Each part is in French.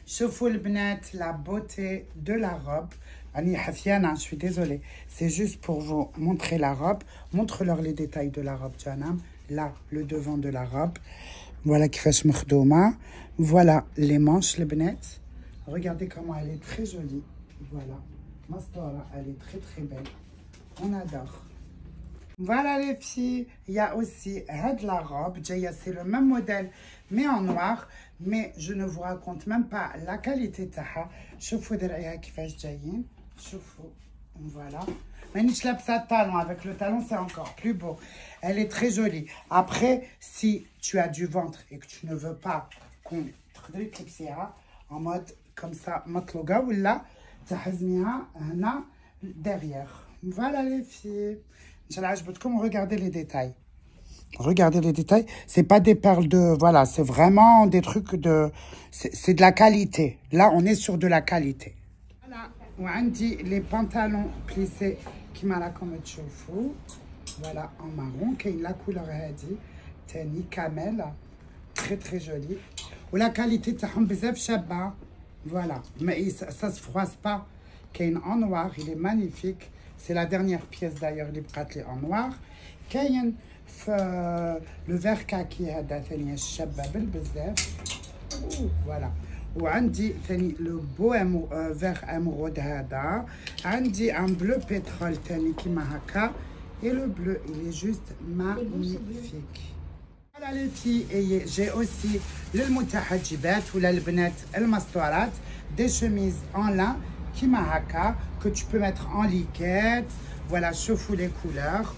شوفوا البنات la beauté de la robe. Annie Hafiana, je suis désolée. C'est juste pour vous montrer la robe. Montre-leur les détails de la robe, Janam. Là, le devant de la robe. Voilà qui fait مخدومة. Voilà les manches, les bnettes. Regardez comment elle est très jolie. Voilà. Mastora, elle est très très belle. On adore. Voilà les filles, il y a aussi la robe, c'est le même modèle mais en noir, mais je ne vous raconte même pas la qualité تاعها. شوفوا درعيها كيفاش جايين. شوفوا, voilà. مانيش لابسه talon, avec le talon c'est encore plus beau. Elle est très jolie. Après, si tu as du ventre et que tu ne veux pas qu'on تقدري تلبسيها en mode comme ça مطلوقه ولا تحزميها هنا derrière. Voilà les filles. Regardez les détails. Regardez les détails. C'est pas des perles de... Voilà, c'est vraiment des trucs de... C'est de la qualité. Là, on est sur de la qualité. Voilà. On dit les pantalons plissés qui m'a la comme tchoufou. Voilà, en marron. Qui est la couleur hadi. Tani, camel. Très, très joli. Ou la qualité, taham bezef shabba. Voilà. Mais ça se froisse pas. Qui est en noir. Il est magnifique. C'est la dernière pièce d'ailleurs, les bratlis en noir. كاين le vert kaki هذا ثاني الشابة بالبزاف. Voilà. وعندي ثاني le beau vert émeraude هذا. عندي un bleu pétrole ثاني كيما هكا. Et le bleu, il est juste magnifique. Voilà les filles, et j'ai aussi le mutahajibat ou le bnat المسطورات, des chemises en lin كيما هكا que tu peux mettre en liquette. Voilà, chauffe les couleurs.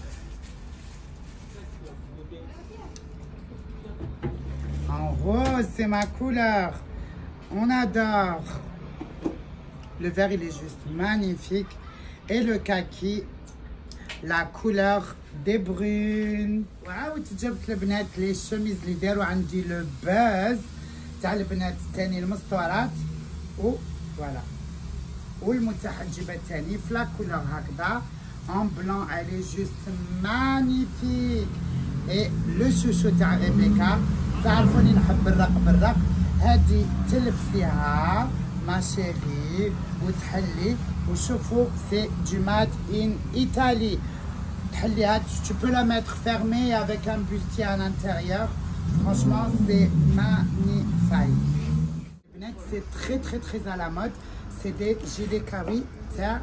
En rose, c'est ma couleur. On adore. Le vert, il est juste magnifique. Et le kaki, la couleur des brunes. Waouh, tu جبت البنات les chemises اللي داروا عندي le buzz تاع البنات الثاني المسطورات. و voilà. والمتحجبة الثاني في لا كولور هكذا en blanc, elle est juste magnifique. Et le chouchou تاع ريبيكا, تعرفوني نحب الرق بالرق, هذه تلبسيها ما شيري وتحلي. وشوفوا c'est du made in Italy. تحليها, tu peux la mettre fermée avec un bustier à l'intérieur. Franchement, c'est magnifique. C'est très très très à la mode. C'est des gilets carrés تاع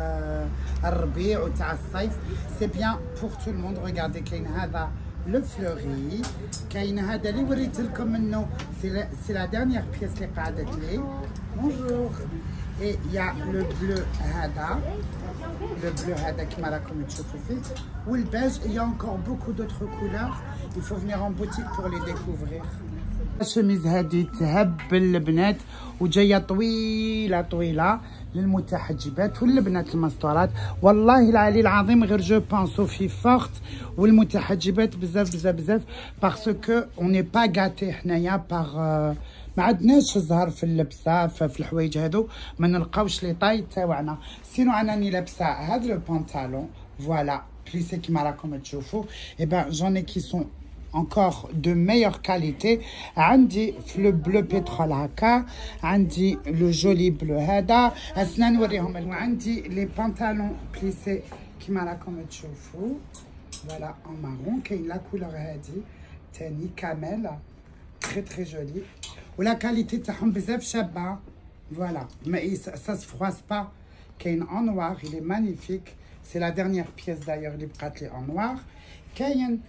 الربيع وتاع الصيف. C'est bien pour tout le monde. Regardez, كاين هذا le fleuri, كاين هذا اللي وريت لكم منه. C'est la dernière pièce اللي قعدت لي. Bonjour. Et il y a le bleu هذا. Le bleu هذا كما راكم تشوفوا فيه. Ou le beige. Il y a encore beaucoup d'autres couleurs. Il faut venir en boutique pour les découvrir. الشميز هذه تهبل البنات وجايه طويله طويله للمتحجبات والبنات المسطورات. والله العلي العظيم غير جو بونسو في فورت والمتحجبات بزاف بزاف بزاف باسكو اون ني با غاتي حنايا باغ ما عندناش الزهر في اللبسه في الحوايج هادو ما نلقاوش لي طاي تاعنا. سينو انني لابسه هذا لو بونطالون فوالا بليسي كيما راكم تشوفوا. اي بان جون اي كي سون encore de meilleure qualité. عندي le bleu pétrole هكا, عندي le joli bleu هذا. هسنا نوريهم. وعندي les pantalons plissés كيما راكم تشوفوا. voilà en marron. كاين la couleur هذه تاني camel, très très jolie. ولا qualité تاعهم بزاف شابه. voilà, mais ça se froisse pas. كاين en noir, il est magnifique. C'est la dernière pièce d'ailleurs اللي بقات لي en noir. كاين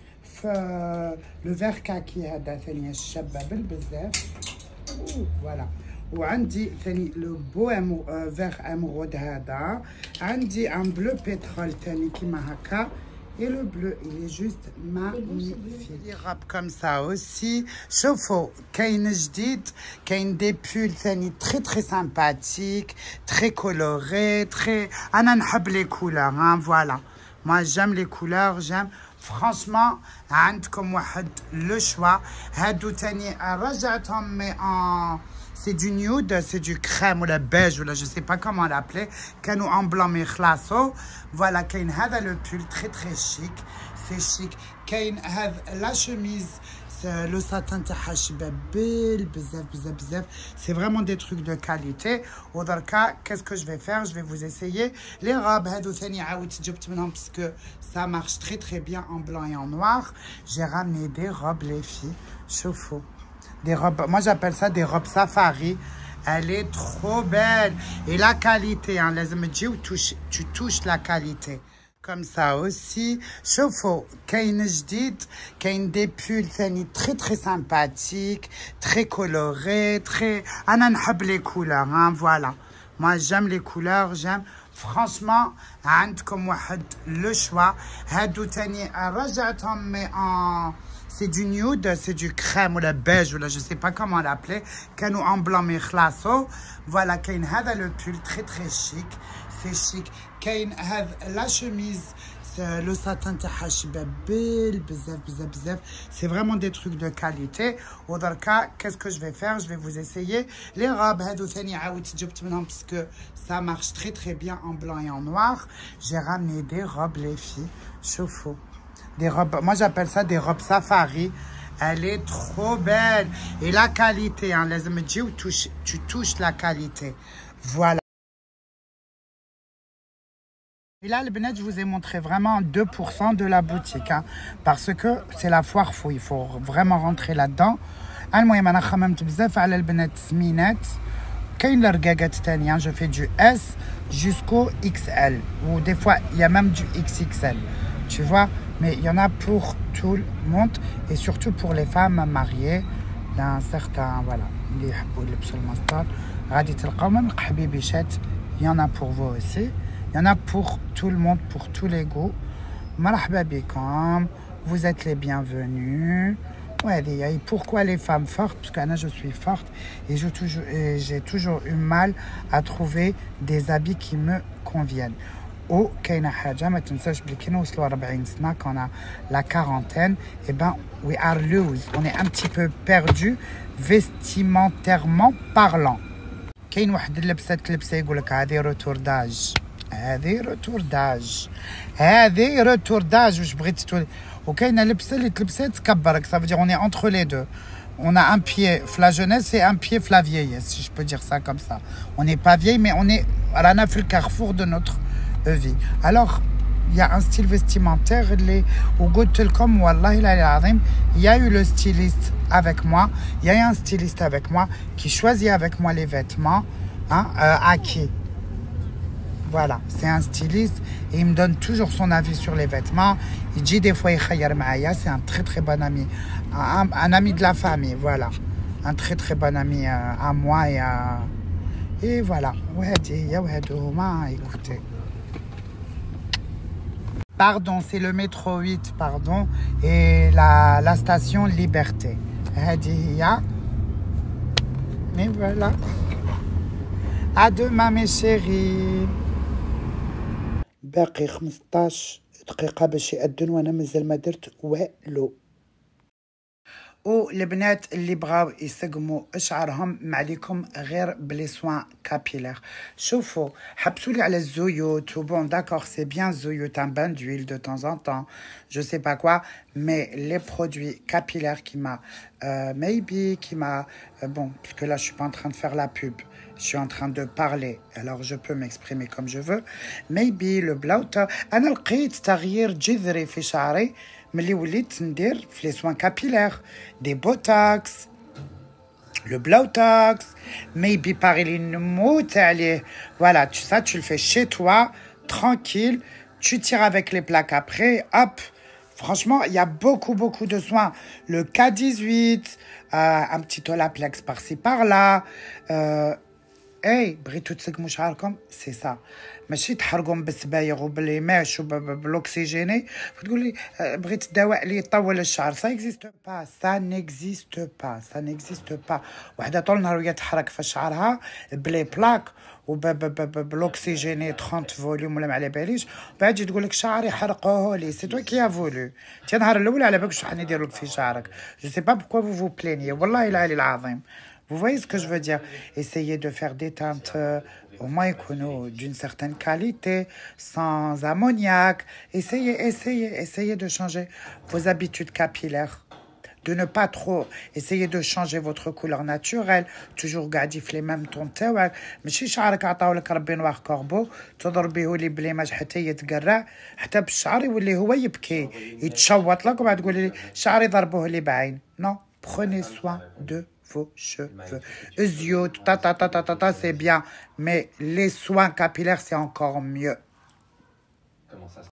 le vert kaki هذا ثاني الشابة بالبزاف. voilà. وعندي ثاني le beau vert émeraude هذا. عندي un bleu pétrole ثاني كيما هكا. Et le bleu, il est juste magnifique. Des robes comme ça aussi. شوفوا كاين جديد, كاين des pulls ثاني très très sympathiques, très colorés, très... أنا نحب les couleurs, hein, voilà. Moi j'aime les couleurs, j'aime. Franchement, عندكم واحد le choix. هادو تاني رجعتهم mais en... C'est du nude, c'est du crème ou la beige ou là je sais pas comment l'appeler. كانوا en blanc mais خلاصوا. Voilà, كاين هذا le pull très très chic. C'est chic. كاين هذا la chemise. le satin تاعها شبابيل بزاف بزاف بزاف. C'est vraiment des trucs de qualité. ودركا qu'est-ce que je vais faire? Je vais vous essayer les robes. هادو ثاني عاودت جبت منهم parce que ça marche très très bien en blanc et en noir. J'ai ramené des robes les filles. شوفوا. Des robes, moi j'appelle ça des robes safari. Elle est trop belle. Et la qualité, hein, les me tu touches la qualité. Comme ça aussi. Chauffe-eau. Kain jdid. Kain des pulls très très sympathiques. Très colorés. Très... Ana n'hab les couleurs. Hein, voilà. Moi j'aime les couleurs. J'aime. Franchement, عندكم واحد le choix. هادو تاني رجعتهم mais en... C'est du nude, c'est du crème ou le beige, ou là, je ne sais pas comment l'appeler. Canou en blanc, mais chlasso. Voilà, Kain Hada le pull, très très chic. C'est chic. Kain la chemise, le satin c'est vraiment des trucs de qualité. Audarka, qu'est-ce que je vais faire? Je vais vous essayer les robes. Parce que ça marche très très bien en blanc et en noir. J'ai ramené des robes, les filles. Chauffe-eau. Des robes, moi j'appelle ça des robes safari. Elle est trop belle. Et la qualité, hein, les me tu touches la qualité. Voilà. Et là, le Benet, je vous ai montré vraiment 2% de la boutique. Hein, parce que c'est la foire fou. Il faut vraiment rentrer là-dedans. المهم انا خممت بزاف على البنات سمينات. كاين الرقاقات تانية. Je fais du S jusqu'au XL. Ou des fois, il y a même du XXL. Tu vois? Mais il y en a pour tout le monde et surtout pour les femmes mariées d'un certain, voilà, il y en a pour vous aussi, il y en a pour tout le monde, pour tous les goûts. Vous êtes les bienvenus. Ouais, et pourquoi les femmes fortes? Parce que je suis forte et j'ai toujours eu mal à trouver des habits qui me conviennent. Ou كاينه حاجه ما تنساش بلي كي نوصلوا 40 سنه كنا la quarantaine, et ben we are loose, on est un petit peu perdu vestimentairement parlant. كاين واحد اللبسات تلبسها يقول لك هذه روتور داج هذه روتور داج واش بغيتي تقول. وكاينه لبسه اللي تلبسها تكبرك. Ça veut dire on est entre les deux. On a un pied la jeunesse et un pied la vieillesse, si je peux dire ça comme ça. On n'est pas vieille mais on est رانا في الكارفور de notre vie. Alors, il y a un style vestimentaire. Il y a eu le styliste avec moi. Il y a eu un styliste avec moi qui choisit avec moi les vêtements. Hein, Aki. Voilà, c'est un styliste et il me donne toujours son avis sur les vêtements. Il dit des fois, c'est un très très bon ami. Un ami de la famille, voilà. Un très très bon ami à moi et à... Et voilà. Écoutez. Pardon, c'est le métro 8, pardon, et la station Liberté. Mais voilà. À demain, mes chéris. باقي 15 دقيقة باش يأذن وأنا مازال ما درت والو. والبنات اللي بغاو يسقموا شعرهم ما عليكم غير بلي سوان كابيلير. شوفوا حبسوا لي على الزيوت وبون داكور سي بيان زيوت un bain d'huile de temps en temps je sais pas quoi, mais les produits capillaires qui m'a maybe qui m'a bon parce que là je suis pas en train de faire la pub, je suis en train de parler alors je peux m'exprimer comme je veux. Maybe le blouter انا لقيت تغيير جذري في شعري ملي وليت ندير في لي سوان كابيلير دي بوتوكس le Blautox, maybe pareil نموت عليه. Voilà, ça tu le fais chez toi, tranquille, tu tires avec les plaques après, hop. Franchement, il y a beaucoup de soins. Le K18, un petit Olaplex par-ci par-là. Hey, بغيتو تسقموا شعركم سي سا ماشي تحرقهم بالسبايغ وبالماش وبالاكسجيني وتقول لي بغيت دواء اللي يطول الشعر. ça n'existe pas. وحده طول النهار وهي تحرك في شعرها بلي بلاك وبالاكسجيني 30 فوليوم ولا ما على باليش بعد تجي تقول لك شعري حرقوه لي. سي تو كي فولو تي النهار الاول على بالك شحال ندير لك في شعرك. جو سي با بوكوا vous vous plaignez والله العلي العظيم. Vous voyez ce que je veux dire? Essayez de faire des teintes au moins d'une certaine qualité, sans ammoniac. Essayez de changer vos habitudes capillaires. de ne pas trop essayer de changer votre couleur naturelle. Toujours garder les mêmes tons تاعك. ماشي شعرك عطاولك ربي نوار كوربو تضربيه لي بليماج حتى يتقرع حتى بالشعر يولي هو يبكي يتشوط لك وبعد تقولي لي شعري ضربوه لي بعين. Non, prenez soin de vos cheveux. Yeux, c'est bien, mais les soins capillaires, c'est encore mieux.